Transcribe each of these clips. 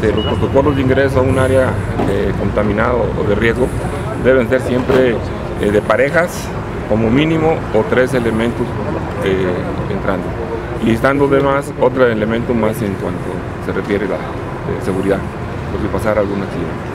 los protocolos de ingreso a un área contaminado o de riesgo deben ser siempre de parejas, como mínimo, o 3 elementos entrando. Y estando de más, otro elemento más en cuanto se refiere a la seguridad, por si pasara algún accidente.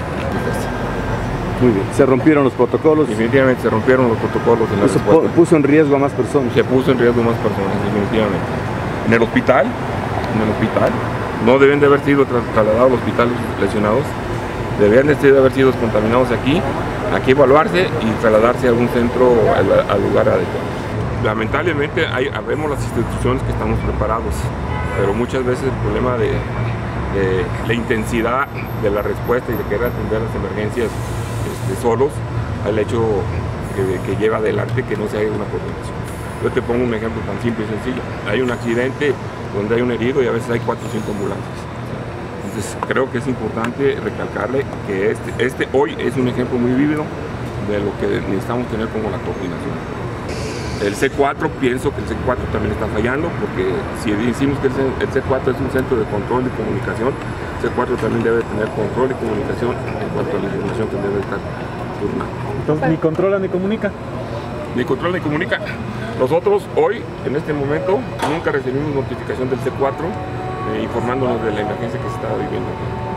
Muy bien. ¿Se rompieron los protocolos? Definitivamente se rompieron los protocolos en la respuesta. ¿Puso en riesgo a más personas? Se puso en riesgo a más personas, definitivamente. En el hospital, no deben de haber sido trasladados al hospital lesionados, deben de haber sido contaminados aquí evaluarse y trasladarse a algún centro al lugar adecuado. Lamentablemente vemos las instituciones que estamos preparados, pero muchas veces el problema de la intensidad de la respuesta y de querer atender las emergencias solos, al hecho que lleva adelante que no se haga una coordinación. Yo te pongo un ejemplo tan simple y sencillo. Hay un accidente donde hay un herido y a veces hay 4 o 5 ambulancias. Entonces creo que es importante recalcarle que hoy es un ejemplo muy vívido de lo que necesitamos tener como la coordinación. El C4, pienso que el C4 también está fallando, porque si decimos que el C4 es un centro de control y comunicación, el C4 también debe tener control y comunicación en cuanto a la información que debe estar turnando. Entonces, ¿ni controla ni comunica? Ni controla ni comunica. Nosotros hoy, en este momento, nunca recibimos notificación del C4 informándonos de la emergencia que se estaba viviendo aquí.